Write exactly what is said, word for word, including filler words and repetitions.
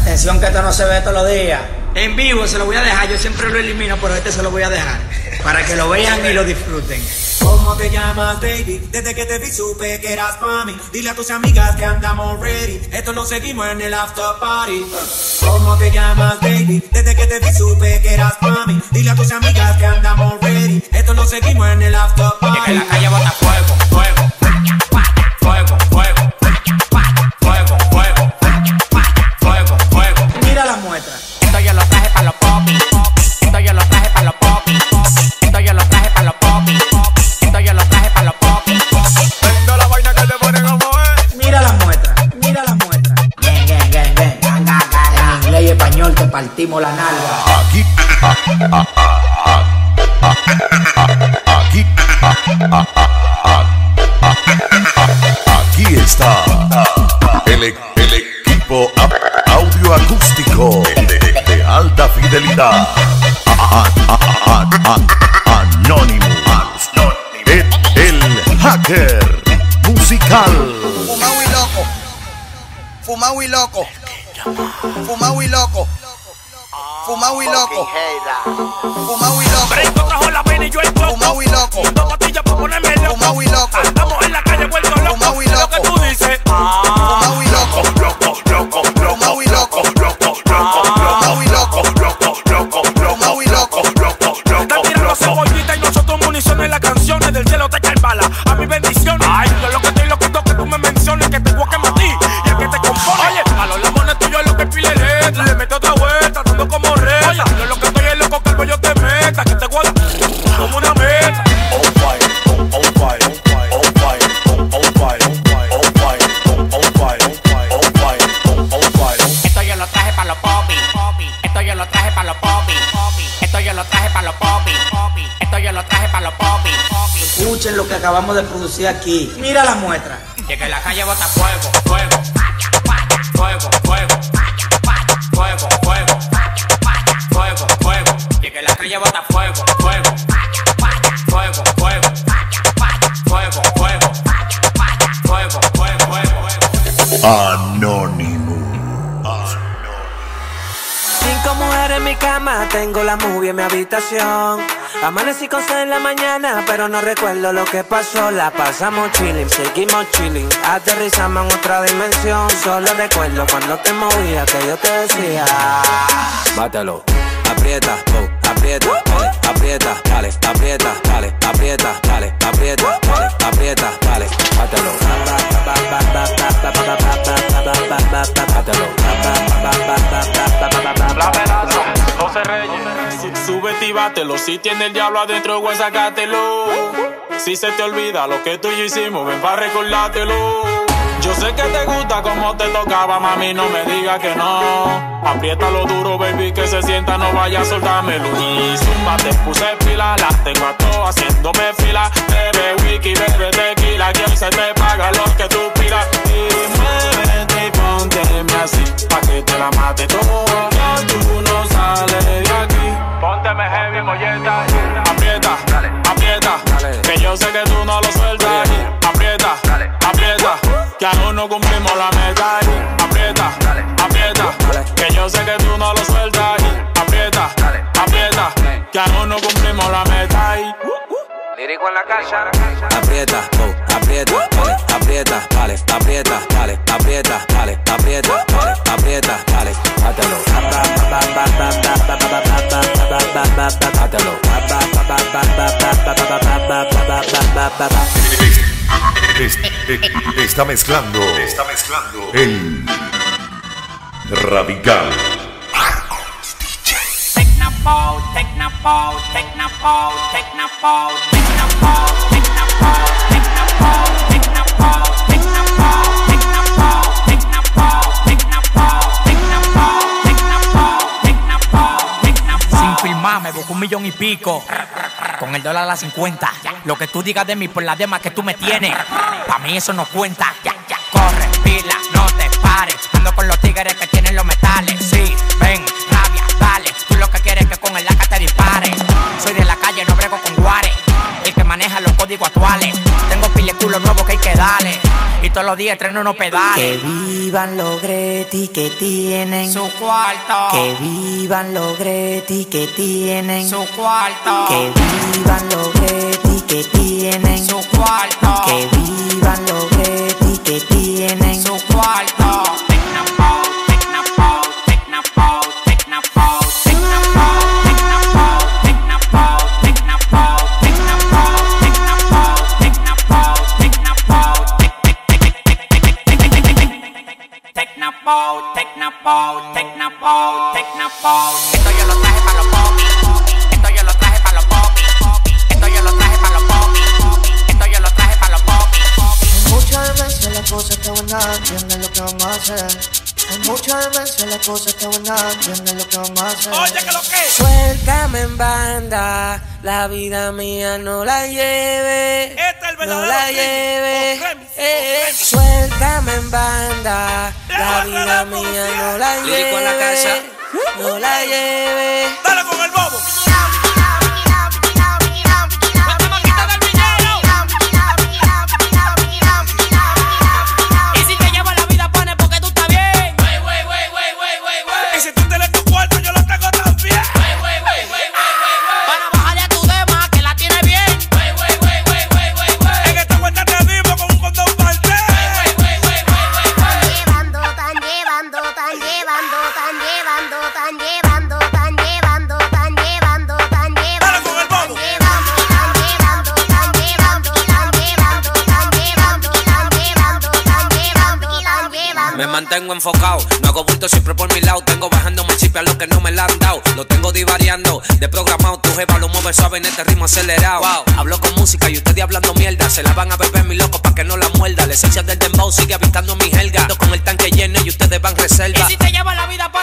Atención que esto no se ve todos los días. En vivo se lo voy a dejar, yo siempre lo elimino, pero este se lo voy a dejar. Para que lo vean y lo disfruten. ¿Cómo te llamas, baby? Desde que te vi supe que eras pa' mí. Dile a tus amigas que andamos ready. Esto lo seguimos en el after party. ¿Cómo te llamas, baby? Desde que te vi supe que eras pa' mí. Dile a tus amigas que andamos ready. Esto lo seguimos en el after party. Que en la calle bota fuego, fuego, fuego, fuego, fuego, fuego, fuego, fuego. Mira la muestra. Esto yo lo traje para los popis. Esto yo lo traje para los popis. Esto yo lo traje para los popis. Esto yo lo traje para los popis. Venga la vaina que te ponen a mover. Mira la muestra, mira la muestra. Gang, gang, gang, gang, gang, gang, gang. En inglés y español te partimos la nalga. Aquí, aquí, aquí está el, el equipo audio acústico de, de alta fidelidad. Anonymous, el, el hacker musical. Fumado y loco, fumado y loco, fumado y loco, fumado y loco, fumado y loco. Brinco trajo la pena y yo el coco. Fumado y loco, Dos pastillas para ponerme loco. fumado y loco, Andamos en la calle vuelto loco. Fumado y Lo loco. que tú dices. fumado y loco, Loco, loco, fumado y loco, loco, loco, fumado y loco, loco, loco, fumado y loco. Están tirando cebollita y nosotros municiones. Las canciones del cielo te caen balas. A mis bendiciones. Ay, yo lo que estoy loquito que tú me menciones. Que te voy a quemar a ti y el que te compone. Oye, a los lamones tuyos es lo que pile letra. Le mete otra vuelta, dando como reta. Oye, yo lo que estoy es loco que el bollo te meta. Que te guarda como una meta. On fire, on, on fire, on fire, on, on fire, on fire, on, on fire, on fire, on, on fire. Esto yo lo traje para los popis. Esto yo lo traje para los popis. Esto yo lo traje para los popis. Esto yo lo traje para los popis. Escuchen lo que acabamos de producir aquí. Mira la muestra. Y que la calle bota fuego, fuego, fuego, fuego, fuego, fuego, fuego, fuego. Y que la calle bota fuego, fuego, fuego, fuego, fuego, fuego, fuego, fuego, fuego. Anonymous. Cinco mujeres en mi cama, tengo la movie en mi habitación. Amanecí con sed en la mañana, pero no recuerdo lo que pasó. La pasamos chilling, seguimos chilling, aterrizamos en otra dimensión. Solo recuerdo cuando te movías que yo te decía: mátalo, aprieta, oh, aprieta, vale, aprieta, vale, aprieta, vale, aprieta, vale, aprieta, vale, aprieta, vale, mátalo, La amenaza, no se reyes. Súbete y bátelo. Si tiene el diablo adentro, güey, sácatelo. Si se te olvida lo que tú y yo hicimos, ven pa' recordártelo. Yo sé que te gusta como te tocaba, mami, no me digas que no. Apriétalo duro, baby, que se sienta, no vaya a soltármelo. Y zumba, te puse pila, las tengo a todas haciéndome fila. Bebe wiki, bebe tequila, que hoy se te paga lo que tú pidas. Y muévete y pónteme así, pa' que te la mate toda. Que tú no sales de aquí. Pónteme heavy, molleta. Aprieta, dale, aprieta, dale. Que yo sé que tú no lo sueltas. Aprieta, dale, aprieta, que aún no cumplimos la meta. Aprieta, dale, aprieta, dale. Que yo sé que tú no lo sueltas. Aprieta, dale, aprieta, que aún no cumplimos la meta. lírico en la casa. Aprieta, oh, aprieta, vale, aprieta, vale, aprieta, vale, aprieta, vale, aprieta, vale, aprieta, vale, mátalo. Está mezclando, está mezclando el Radical. Tecnopole, Tecnopole, Tecnopole, Tecnopole, Tecnopole, Tecnopole, Tecnopole, Tecnopole, Tecnopole, Tecnopole, Tecnopole, Tecnopole, Tecnopole, Tecnopole. Sin filmar me busco un millón y pico. Con el dólar a las cincuenta. Lo que tú digas de mí por la dema que tú me tienes, pa' mí eso no cuenta. Ya, ya, corre, pila, no te pares. Ando con los tigres que tienen los metales. Sí, ven, rabia, dale. Tú lo que quieres es que con el A K te dispare. Soy de la calle, no brego con guares. El que maneja los códigos actuales. Tengo pile culo nuevo que hay que darle. Y todos los días estreno unos pedales. vivan los Gretti que tienen su cuarto. Que vivan los Gretti que tienen su cuarto. Que vivan los Gretti que tienen su cuarto. Que vivan los Gretti que tienen su cuarto. Tecnopole, Tecnopole, Tecnopole, Tecnopole. Esto yo lo traje para los popis. Esto yo lo traje para los popis. Esto yo lo traje para los popis. Esto yo lo traje para los popis. Hay muchas veces las cosas que buenas, entienden lo que vamos a hacer. Hay muchas veces las cosas que buenas, entienden lo que vamos a hacer. Oye, que lo que. Suéltame en banda, la vida mía no la lleve. Este es el verdadero no la remix, lleve. o remix, o Eh, remix. Suéltame en banda, la vida mía no la Lírico en la casa. lleve. No la lleve. Dale con el bobo. Y si te llevo la vida, pone porque tú estás bien. Y si tú tienes tu cuarto, yo lo tengo también. Para bajarle a tu dema, que la tiene bien. En esta vuelta te vivo con un condón parte. Llevando, tan llevando, tan llevando, tan llevando, tan llevando, tan llevando, tan llevando, tan llevando. Dale con el bobo. Llevando, tan llevando, tan llevando, tan llevando, tan llevando, tan llevando, tan llevando, tan llevando. Me mantengo enfocado, no hago bulto siempre por mi lado. Tengo bajándome el chip a lo que no me la han dado. Lo tengo divariando, de programado. Tu jeva lo mueve suave en este ritmo acelerado. Wow, hablo con música y ustedes hablando mierda. Se la van a beber mi loco pa' que no la muerda. La esencia del dembow sigue habitando mi jerga. Ando con el tanque lleno y ustedes van reserva. Y si te llevo la vida,